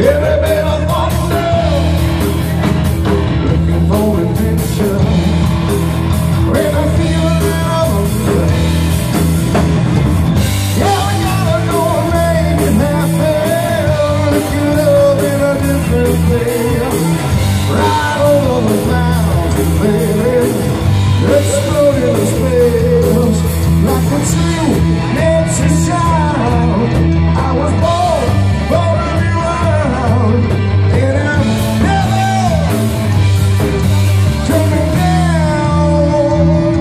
every bit of thunder, looking for adventure. When I feel that I'm under, yeah, we gotta go and make it happen. Look it up in a different place, right over the mountain, baby, exploding the space, like a true nature child. I was born to be wild, and I'm never coming down.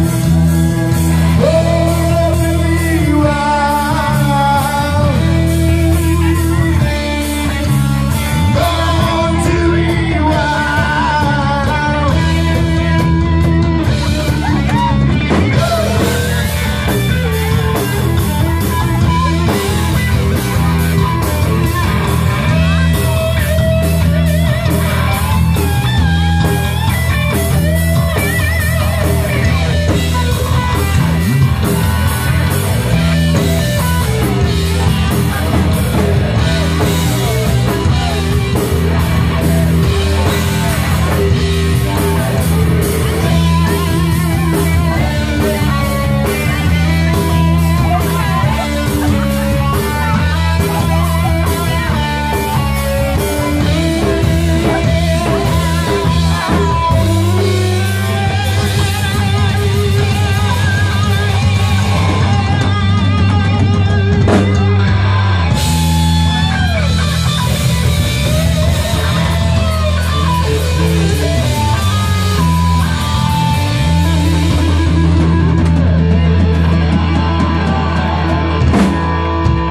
Oh, let me be wild, born to be wild.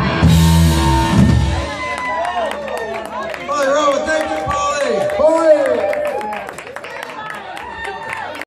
Thank you, Paulie.